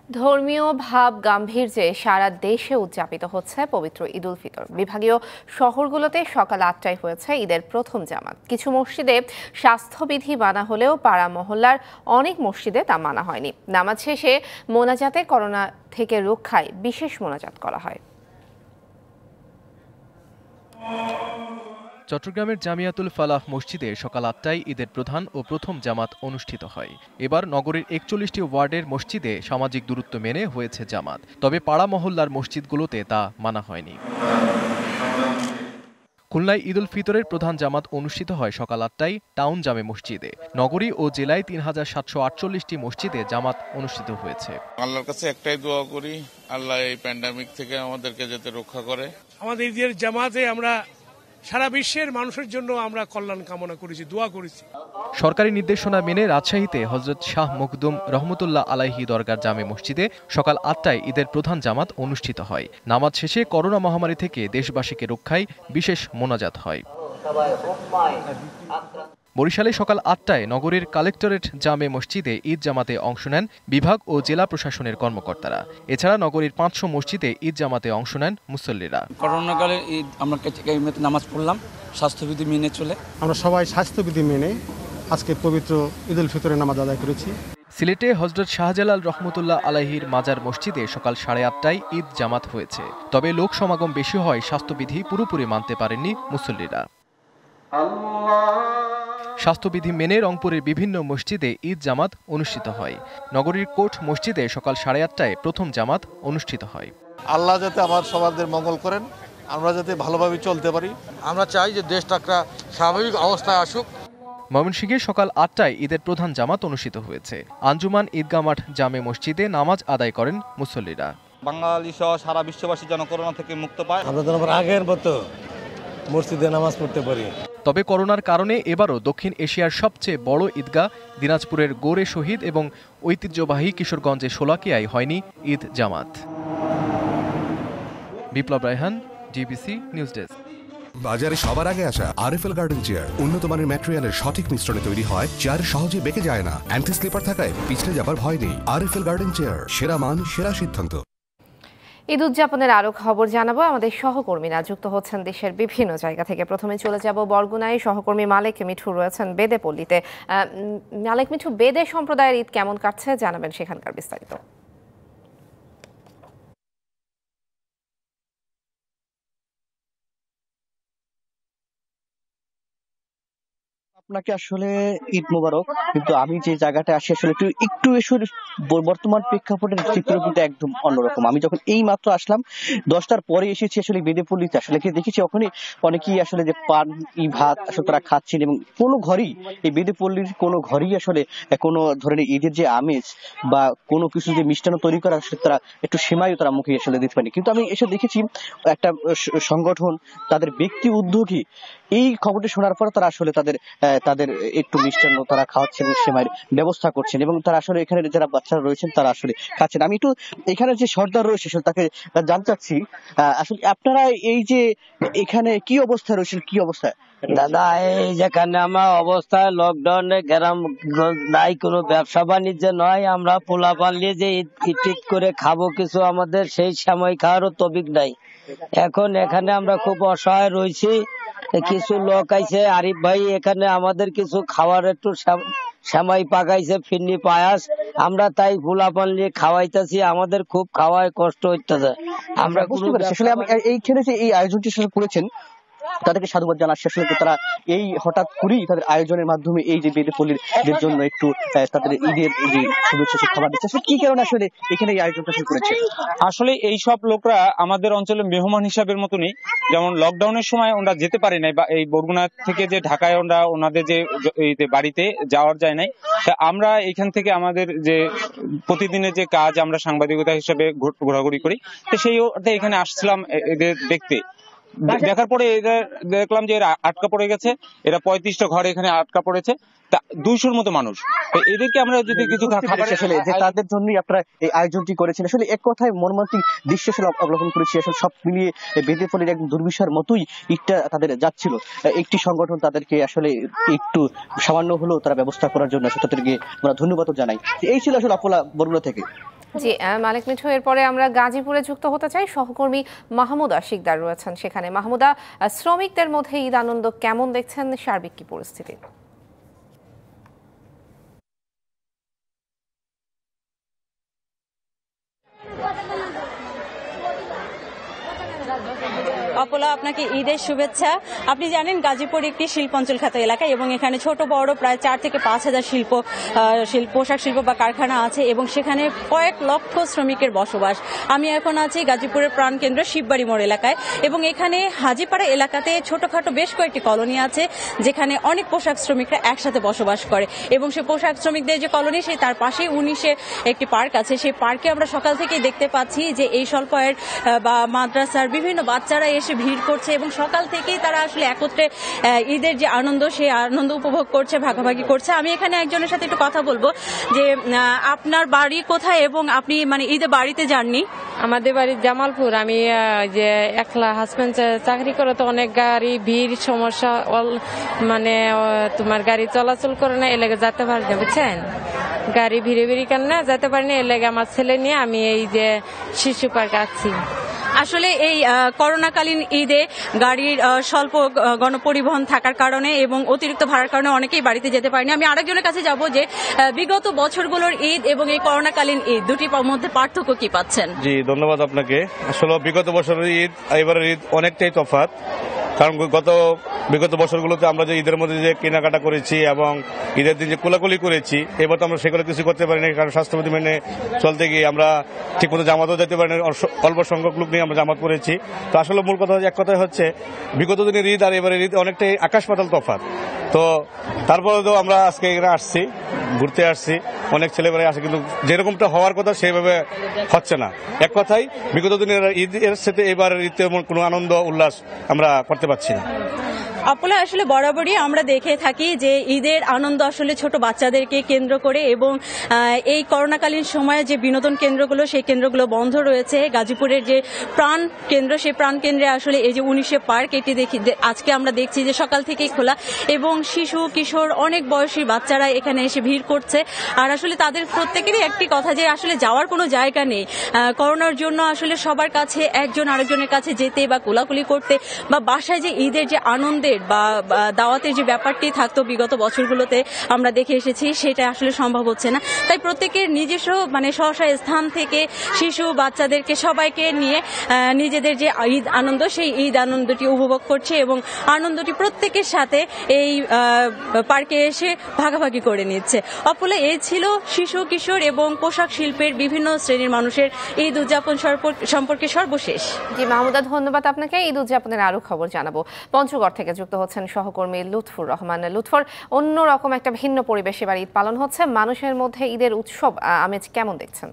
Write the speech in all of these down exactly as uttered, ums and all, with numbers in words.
ধর্মীয় ভাব গাম্ভীর্যে সারা দেশে উদযাপিত হচ্ছে পবিত্র ঈদ উল ফিতর। বিভাগীয় শহরগুলোতে সকাল আটটায় হয়েছে ঈদের প্রথম জামাত। কিছু মসজিদে স্বাস্থ্যবিধি মানা হলেও পাড়া মহল্লার অনেক মসজিদে তা মানা হয়নি। নামাজ শেষে মোনাজাতে করোনা থেকে রক্ষায় বিশেষ মোনাজাত করা হয়। চট্টগ্রামের জামিয়াতুল ফালাহ মসজিদে সকাল আটটায় ঈদের প্রধান ও প্রথম জামাত অনুষ্ঠিত হয়। এবার নগরীর একচল্লিশটি ওয়ার্ডের মসজিদে সামাজিক দূরত্ব মেনে হয়েছে জামাত, তবে পাড়া মহল্লার মসজিদগুলোতে তা মানা হয়নি। খুলনায় ঈদ উল ফিতরের প্রধান জামাত অনুষ্ঠিত হয় সকাল আটটায় টাউন জামে মসজিদে। নগরী ও জেলায় তিন হাজার সাতশো আটচল্লিশটি মসজিদে জামাত অনুষ্ঠিত হয়েছে। আল্লাহর কাছে একটাই দোয়া করি, আল্লাহ এই প্যান্ডামিক থেকে আমাদেরকে যাতে রক্ষা করে। আমাদের ঈদের জামাতে আমরা সারা বিশ্বের মানুষের জন্য আমরা কল্যাণ কামনা করেছি, দোয়া করেছি। সরকারি নির্দেশনা মেনে রাজশাহীতে হযরত শাহ মখদুম রহমতুল্লাহ আলাইহি দরগার জামে মসজিদে সকাল আটটায় ঈদের প্রধান জামাত অনুষ্ঠিত হয়। নামাজ শেষে করোনা মহামারী থেকে দেশবাসীকে রক্ষায় বিশেষ মোনাজাত হয়। বরিশালে সকাল আটটায় নগরীর কালেক্টরেট জামে মসজিদে ঈদ জামাতে অংশ নেন বিভাগ ও জেলা প্রশাসনের কর্মকর্তারা। এছাড়া নগরীর পাঁচশো মসজিদে ঈদ জামাতে অংশ নেন মুসল্লিরা। করোনাকালে ঈদ আমরা নামাজ পড়লাম স্বাস্থ্যবিধি মেনে চলে। আমরা সবাই স্বাস্থ্যবিধি মেনে আজকে পবিত্র ঈদ উল ফিতরের নামাজ আদায় করেছি। সিলেটে হযরত শাহজালাল রহমতুল্লাহ আলাইহির মাজার মসজিদে সকাল সাড়ে আটটায় ঈদ জামাত হয়েছে, তবে লোক সমাগম বেশি হয় স্বাস্থ্যবিধি পুরোপুরি মানতে পারেননি মুসল্লিরা। স্বাস্থ্যবিধি মেনে রংপুরের বিভিন্ন মসজিদে ঈদ জামাত অনুষ্ঠিত হয়। নগরীর কোট মসজিদে সকাল সাড়ে আটটায় প্রথম জামাত অনুষ্ঠিত হয়। আল্লাহ যাতে আমার সবাদের মঙ্গল করেন, আমরা যাতে ভালোভাবে চলতে পারি। আমরা চাই যে দেশটা একটা স্বাভাবিক অবস্থায় আসুক। ময়মনসিংহে সকাল আটটায় ঈদের প্রধান জামাত অনুষ্ঠিত হয়েছে। আঞ্জুমান ঈদগাহ মাঠ জামে মসজিদে নামাজ আদায় করেন মুসল্লিরা। বাঙালি সহ সারা বিশ্ববাসী যেন করোনা থেকে মুক্ত পায়, আমরা যেন আগের মতো মসজিদে নামাজ পড়তে পারি। তবে করোনার কারণে এবারও দক্ষিণ এশিয়ার সবচেয়ে বড় ঈদগাহ দিনাজপুরের গোরে শহীদ এবং ঐতিহ্যবাহী কিশোরগঞ্জের শোলাকিয়ায় হয়নি ঈদ জামাত। Biplob Raihan, DBC news desk. বাজারে সবার আগে আসা আরএফএল গার্ডেন চেয়ার উন্নত মানের ম্যাটেরিয়ালের সঠিক মিশ্রণে তৈরি হয়, চেয়ার সহজে বেঁকে যায় না, অ্যান্টি স্লিপার থাকায় পিছলে যাবার ভয় নেই। আরএফএল গার্ডেন চেয়ার, সেরা মান, সেরা সিদ্ধান্ত। ঈদ উদযাপনের আরো খবর জানাবো। আমাদের সহকর্মীরা যুক্ত হচ্ছেন দেশের বিভিন্ন জায়গা থেকে। প্রথমে চলে যাব বরগুনায়। সহকর্মী মালেক মিঠু রয়েছেন বেদেপল্লীতে। মালেক মিঠু, বেদে সম্প্রদায়ের ঈদ কেমন কাটছে জানাবেন সেখানকার বিস্তারিত। আপনাকে আসলে ঈদ মোবারক। কিন্তু আমি যে জায়গাটা আসি আসলে একটু একটু এসে বর্তমান প্রেক্ষাপটের চিত্র কিন্তু একদম অন্যরকম। আমি যখন এই মাত্র আসলাম দশটার পরে এসেছি আসলে বেদেপল্লীতে, আসলে কি দেখেছি ওখানে অনেকেই আসলে যে পান ই ভাত আসলে তারা খাচ্ছেন, এবং কোনো ঘরেই এই বেদেপল্লীর কোনো ঘরেই আসলে কোনো ধরনের ঈদের যে আমেজ বা কোনো কিছু যে মিষ্টান্ন তৈরি করা আসলে তারা একটু সেমাইও তারা মুখে আসলে দিতে পারেনি। কিন্তু আমি এসে দেখেছি একটা সংগঠন তাদের ব্যক্তি উদ্যোগী এই খবরটি শোনার পর তারা আসলে তাদের তাদের একটু মিষ্টান্ন তারা খাওয়াচ্ছেন এবং সেমাইয়ের ব্যবস্থা করছেন, এবং তারা আসলে এখানে যারা বাচ্চারা রয়েছেন তারা আসলে খাচ্ছেন। আমি একটু এখানে যে সর্দার রয়েছে তাকে জানতে চাচ্ছি, আসলে আপনারা এই যে এখানে কি অবস্থায় রয়েছেন, কি অবস্থায়? দাদা, এই যেখানে আমার অবস্থায় লকডাউনে গ্রাম নাই, কোনো ব্যবসা বাণিজ্য নয়, আমরা পোলা পালিয়ে যে ঈদ করে খাবো কিছু, আমাদের সেই সময় খাওয়ারও তবিক নাই। এখন এখানে আমরা খুব অসহায় রয়েছি। কিছু লোক আইছে, আরিফ ভাই এখানে আমাদের কিছু খাওয়ার একটু সেমাই পাকাইছে, ফিরনি পায়াস, আমরা তাই ফুলা পান নিয়ে খাওয়াইতেছি। আমাদের খুব খাওয়ায় কষ্ট হইতেছে। আমরা বুঝতে পারছি আসলে এইখানে যে এই আয়োজনটি করেছেন তাদেরকে সাধুবাদ জানাচ্ছি। আসলে তারা এই হঠাৎ করেই তাদের আয়োজনের মাধ্যমে এই যে বেদেপল্লীর জন্য একটু তাদের ঈদের যে শুভেচ্ছা খাবার দিচ্ছে, আসলে কি কারণে আসলে এখানে এই আয়োজনটা শুরু করেছে? আসলে এই সব লোকরা আমাদের অঞ্চলে মেহমান হিসাবের মতনই, যেমন লকডাউনের সময় ওরা যেতে পারে নাই, বা এই বরগুনা থেকে যে ঢাকায় ওরা ওনাদের যে বাড়িতে যাওয়ার যায় নাই, তা আমরা এখান থেকে আমাদের যে প্রতিদিনের যে কাজ আমরা সাংবাদিকতা হিসাবে ঘোরাঘুরি করি, তো সেই এখানে আসছিলাম এদের দেখতে। দেখার পরে এরা দেখলাম যে এরা আটকা পড়ে গেছে, এরা পঁয়ত্রিশটা ঘরে এখানে আটকা পড়েছে, দুইশোর মতো মানুষ। এদেরকে আমরা যদি কিছু তাদের জন্যই আপনারা এই আয়োজনটি করেছেন। আসলে এক কথায় মর্মান্তিক দৃশ্য আসলে অবলোকন করেছি। আসলে সব মিলিয়ে বেদেপল্লীর একদম দুর্বিষার মতোই ঈদটা তাদের যাচ্ছিল। একটি সংগঠন তাদেরকে আসলে একটু সামান্য হলেও তারা ব্যবস্থা করার জন্য তাদেরকে আমরা ধন্যবাদ জানাই। এই ছিল আসলে আপলা বরগুনা থেকে। জি মালিক মিঠু, এরপরে আমরা গাজীপুরে যুক্ত হতে চাই। সহকর্মী মাহমুদা শিকদার রয়েছেন সেখানে। মাহমুদা, শ্রমিকদের মধ্যে ঈদ আনন্দ কেমন দেখছেন, সার্বিক কি পরিস্থিতি? অপলা, আপনাকে ঈদের শুভেচ্ছা। আপনি জানেন গাজীপুর একটি শিল্পাঞ্চল খ্যাত এলাকা এবং এখানে ছোট বড় প্রায় চার থেকে পাঁচ হাজার শিল্প পোশাক শিল্প বা কারখানা আছে এবং সেখানে কয়েক লক্ষ শ্রমিকের বসবাস। আমি এখন আছি গাজীপুরের প্রাণকেন্দ্র শিববাড়ি মোড় এলাকায় এবং এখানে হাজিপাড়া এলাকাতে ছোটখাটো বেশ কয়েকটি কলোনি আছে যেখানে অনেক পোশাক শ্রমিকরা একসাথে বসবাস করে এবং সে পোশাক শ্রমিকদের যে কলোনি সেই তার পাশে উনিশে একটি পার্ক আছে। সেই পার্কে আমরা সকাল থেকে দেখতে পাচ্ছি যে এই স্বল্প আয়ের বা মাদ্রাসার বিভিন্ন বাচ্চারা এসে ভিড় করছে এবং সকাল থেকেই তারা আসলে একত্রে ঈদের যে আনন্দ সেই আনন্দ উপভোগ করছে, ভাগাভাগি করছে। আমি এখানে একজনের সাথে একটু কথা বলবো যে আপনার বাড়ি কোথায় এবং আপনি মানে ঈদে বাড়িতে যাননি? আমাদের বাড়ি জামালপুর। আমি যে একলা হাজবেন্ড চাকরি করে তো অনেক গাড়ি ভিড় সমস্যা, মানে তোমার গাড়ি চলাচল করে না, এলাকা যেতে পারি না, বুঝছেন? গাড়ি ভিড়ে ভিড়ি কেন না যেতে পারি না, এলাকা আমার ছেলে নিয়ে আমি এই যে শিশু পার্কে আছি। আসলে এই করোনাকালীন ঈদে গাড়ির স্বল্প গণপরিবহন থাকার কারণে এবং অতিরিক্ত ভাড়ার কারণে অনেকেই বাড়িতে যেতে পারেনি। আমি আরেকজনের কাছে যাব যে বিগত বছরগুলোর ঈদ এবং এই করোনাকালীন ঈদ দুটির মধ্যে পার্থক্য কি পাচ্ছেন? জি ধন্যবাদ আপনাকে। আসলে বিগত বছরের ঈদ এবারের ঈদ অনেকটাই তফাৎ, কারণ গত বিগত বছরগুলোতে আমরা যে ঈদের মধ্যে যে কেনাকাটা করেছি এবং ঈদের দিন যে কোলাকুলি করেছি, এবার তো আমরা সেগুলো কিছু করতে পারিনি, কারণ স্বাস্থ্যবিধি মেনে চলতে গিয়ে আমরা ঠিকমতো জামাতও যেতে পারিনি, অল্প সংখ্যক লোক নিয়ে আমরা জামাত করেছি। তো আসলে মূল কথা এক কথাই হচ্ছে বিগত দিনের ঈদ আর এবারের ঈদ অনেকটাই আকাশ পাতাল তফাৎ। তো তারপরে তো আমরা আজকে এখানে আসছি, ঘুরতে আসছি, অনেক ছেলেমেয়ে আসে, কিন্তু যেরকমটা হওয়ার কথা সেভাবে হচ্ছে না। এক কথাই বিগত দিনের ঈদ এর সাথে এবারের ঈদে কোনো আনন্দ উল্লাস আমরা করতে পারছি না। অপলা, আসলে বরাবরই আমরা দেখে থাকি যে ঈদের আনন্দ আসলে ছোট বাচ্চাদেরকে কেন্দ্র করে এবং এই করোনাকালীন সময়ে যে বিনোদন কেন্দ্রগুলো সেই কেন্দ্রগুলো বন্ধ রয়েছে। গাজীপুরের যে প্রাণ কেন্দ্র সেই প্রাণ কেন্দ্রে আসলে এই যে উনিশে পার্ক এটি দেখি আজকে আমরা দেখছি যে সকাল থেকেই খোলা এবং শিশু কিশোর অনেক বয়সী বাচ্চারা এখানে এসে ভিড় করছে। আর আসলে তাদের প্রত্যেকেরই একটি কথা যে আসলে যাওয়ার কোনো জায়গা নেই। করোনার জন্য আসলে সবার কাছে একজন আরেকজনের কাছে যেতে বা কোলাকুলি করতে বা বাসায় যে ঈদের যে আনন্দের বা দাওয়াতের যে ব্যাপারটি থাকতো বিগত বছরগুলোতে আমরা দেখে এসেছি সেটা আসলে সম্ভব হচ্ছে না। তাই প্রত্যেকের নিজস্ব মানে স্ব-স্ব স্থান থেকে শিশু বাচ্চাদেরকে সবাইকে নিয়ে নিজেদের যে ঈদ আনন্দ সেই ঈদ আনন্দটি উপভোগ করছে এবং আনন্দটি প্রত্যেকের সাথে এই পার্কে এসে ভাগাভাগি করে নিচ্ছে। অপলা, এই ছিল শিশু কিশোর এবং পোশাক শিল্পের বিভিন্ন শ্রেণীর মানুষের ঈদ উদযাপন সম্পর্কে সর্বশেষ। জি মাহমুদা, ধন্যবাদ আপনাকে। ঈদ উদযাপনের আরো খবর জানাবো। পঞ্চগড় থেকে যুক্ত হচ্ছেন সহকর্মী লুৎফুর রহমান। লুৎফর, অন্যরকম একটা ভিন্ন পরিবেশে এবার ঈদ পালন হচ্ছে, মানুষের মধ্যে ঈদের উৎসব আমেজ কেমন দেখছেন?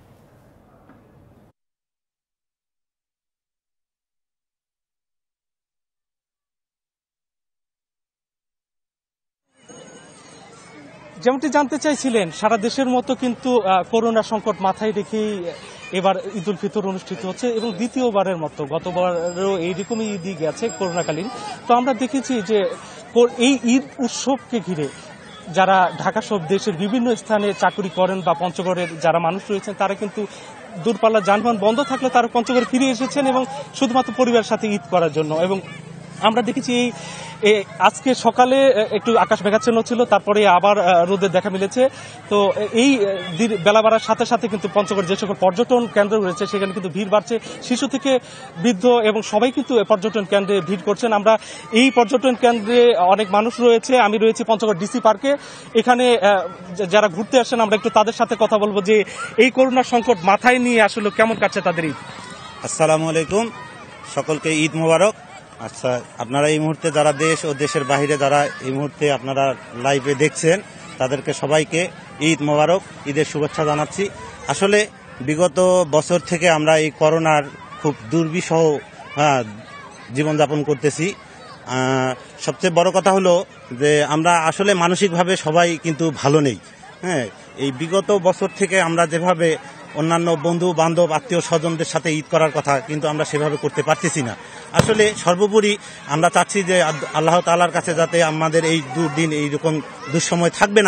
যেমনটি জানতে চাইছিলেন, সারা দেশের মতো কিন্তু করোনা সংকট মাথায় রেখেই এবার ঈদ উল ফিতর অনুষ্ঠিত হচ্ছে এবং দ্বিতীয়বারের মতো, গতবারও এইরকমই ঈদই গেছে করোনাকালীন। তো আমরা দেখেছি যে এই ঈদ উৎসবকে ঘিরে যারা ঢাকা সহ দেশের বিভিন্ন স্থানে চাকরি করেন বা পঞ্চগড়ের যারা মানুষ রয়েছেন তারা কিন্তু দূরপাল্লার যানবাহন বন্ধ থাকলে তারা পঞ্চগড়ে ফিরে এসেছেন এবং শুধুমাত্র পরিবারের সাথে ঈদ করার জন্য। এবং আমরা দেখেছি আজকে সকালে একটু আকাশ মেঘাচ্ছন্ন ছিল, তারপরে আবার রোদের দেখা মিলেছে। তো এই বেলা বাড়ার সাথে সাথে কিন্তু পঞ্চগড় যে সকল পর্যটন কেন্দ্র রয়েছে সেখানে কিন্তু ভিড় বাড়ছে, শিশু থেকে বৃদ্ধ এবং সবাই কিন্তু পর্যটন কেন্দ্রে ভিড় করছেন। আমরা এই পর্যটন কেন্দ্রে অনেক মানুষ রয়েছে, আমি রয়েছি পঞ্চগড় ডিসি পার্কে। এখানে যারা ঘুরতে আসেন আমরা একটু তাদের সাথে কথা বলবো যে এই করোনা সংকট মাথায় নিয়ে আসলে কেমন কাটছে তাদের ঈদ। আসসালামু আলাইকুম, সকলকে ঈদ মোবারক। আচ্ছা, আপনারা এই মুহূর্তে যারা দেশ ও দেশের বাইরে যারা এই মুহূর্তে আপনারা লাইভে দেখছেন তাদেরকে সবাইকে ঈদ মোবারক, ঈদের শুভেচ্ছা জানাচ্ছি। আসলে বিগত বছর থেকে আমরা এই করোনার খুব দুর্বিষহ হ্যাঁ জীবনযাপন করতেছি। সবচেয়ে বড় কথা হলো যে আমরা আসলে মানসিকভাবে সবাই কিন্তু ভালো নেই। হ্যাঁ, এই বিগত বছর থেকে আমরা যেভাবে অন্যান্য বন্ধু বান্ধব আত্মীয় স্বজনদের সাথে ঈদ করার কথা কিন্তু আমরা সেভাবে করতে পারতেছি না। আসলে সর্বোপরি আমরা চাচ্ছি যে আল্লাহ তাআলার কাছে যাতে আমাদের এই দুর্দিন এইরকম দুঃসময় থাকবে না,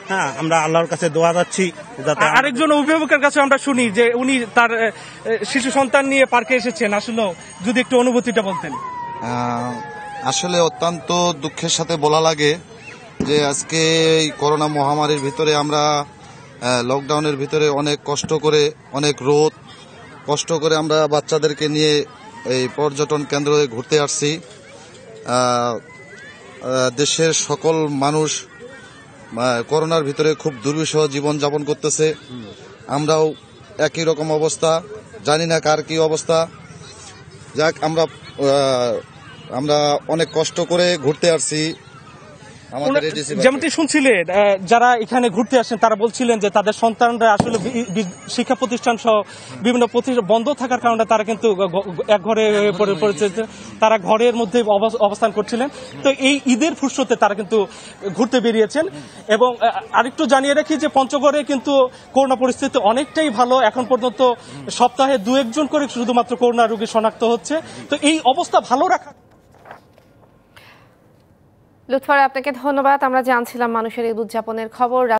হ্যাঁ আমরা আল্লাহর কাছে দোয়া যাচ্ছি যাতে আরেকজন অভিভাবকের কাছে আমরা শুনি যে উনি তার আহ, শিশু সন্তান নিয়ে পার্কে এসেছেন, আসলে যদি একটু অনুভূতিটা বলতেন। আহ, আসলে অত্যন্ত দুঃখের সাথে বলা লাগে যে আজকে এই করোনা মহামারীর ভিতরে আমরা আহ, লকডাউনের ভিতরে অনেক কষ্ট করে, অনেক রোদ কষ্ট করে আমরা বাচ্চাদেরকে নিয়ে এই পর্যটন কেন্দ্রে ঘুরতে আসছি। আহ, আহ, দেশের সকল মানুষ আহ, করোনার ভিতরে খুব দুর্বিষহ জীবনযাপন করতেছে। আমরাও একই রকম অবস্থা, জানি না কার কি অবস্থা। যাক, আমরা আহ, আমরা অনেক কষ্ট করে ঘুরতে আসছি। আমাদের এডিসি যেমনটি শুনছিলেন, আহ, যারা এখানে ঘুরতে আসেন তারা বলছিলেন যে তাদের সন্তানরা আসলে বি- বি- শিক্ষা প্রতিষ্ঠান সহ বিভিন্ন প্রতিষ্ঠান বন্ধ থাকার কারণে তারা কিন্তু গ- গ- এক ঘরে পড়ে পড়েছে, তারা ঘরের মধ্যে অবস- অবস্থান করছিলেন। তো এই ঈদের ফুরসতে তারা কিন্তু ঘুরতে বেরিয়েছেন। এবং আহ, আরেকটু জানিয়ে রাখি যে পঞ্চগড়ে কিন্তু করোনা পরিস্থিতি অনেকটাই ভালো। এখন পর্যন্ত সপ্তাহে দু একজন করে শুধুমাত্র করোনা রোগী শনাক্ত হচ্ছে। তো এই অবস্থা ভালো রাখা। লুৎফর, আপনাকে ধন্যবাদ। আমরা জানছিলাম মানুষের ঈদ উদযাপনের খবর।